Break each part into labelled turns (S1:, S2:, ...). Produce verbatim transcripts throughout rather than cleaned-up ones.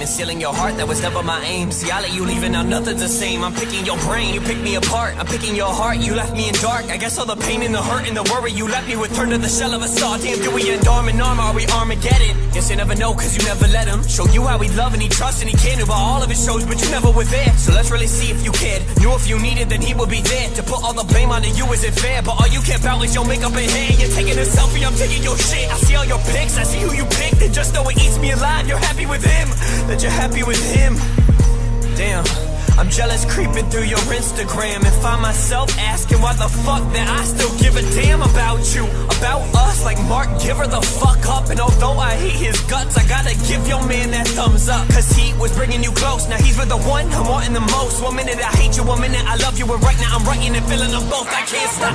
S1: stealing your heart, that was never my aim. See, I let you leave and now nothing's the same. I'm picking your brain, you pick me apart. I'm picking your heart, you left me in dark. I guess all the pain and the hurt and the worry you left me with turned to the shell of a saw. Damn, do we end arm in arm, or are we Armageddon? Guess you never know, cause you never let him show you how he love and he trust and he can do about all of his shows, but you never were there. So let's really see if you cared. Knew if you needed, then he would be there. To put all the blame onto you isn't fair, but all you care about is your makeup and hair. You're taking a selfie, I'm taking your shit. I see all your pics, I see who you picked, and just know it eats me alive. You're happy with him, that you're happy with him. Damn, I'm jealous creeping through your Instagram and find myself asking why the fuck that I still give a damn about you, about us. Like Mark, give her the fuck up. And although I hate his guts, I gotta give your man that thumbs up, cause he was bringing you close. Now he's with the one I'm wanting the most. One minute I hate you, one minute I love you, and right now I'm writing and feeling them both. I can't stop.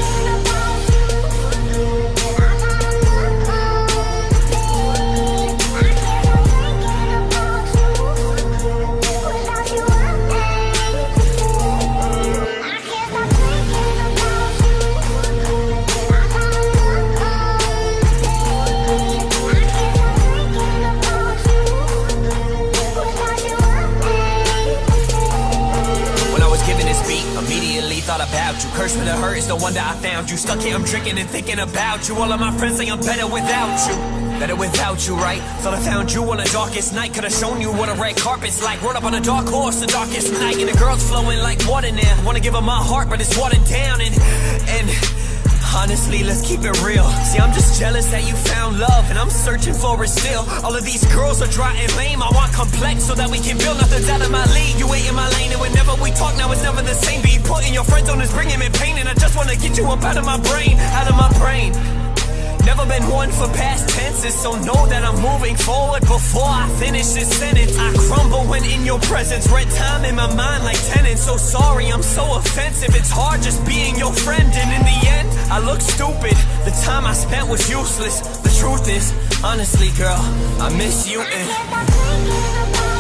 S1: Thought about you, cursed with a hurt, it's no wonder I found you. Stuck here, I'm drinking and thinking about you. All of my friends say I'm better without you. Better without you, right? Thought I found you on the darkest night. Could've shown you what a red carpet's like. Rode up on a dark horse the darkest night. And the girl's flowing like water now. Wanna give her my heart, but it's watered down. And, and honestly, let's keep it real. See, I'm just jealous that you found love, and I'm searching for it still. All of these girls are dry and lame. I want complex so that we can build. Nothing's out of my league. You ain't in my lane, and whenever we talk now, it's never the same. Be putting your friends on is bringing me pain, and I just wanna get you up out of my brain, out of my brain. Never been one for past tenses, so know that I'm moving forward before I finish this sentence. I crumble when in your presence, red time in my mind like tenants. So sorry, I'm so offensive, it's hard just being your friend. And in the end, I look stupid, the time I spent was useless. The truth is, honestly girl, I miss you and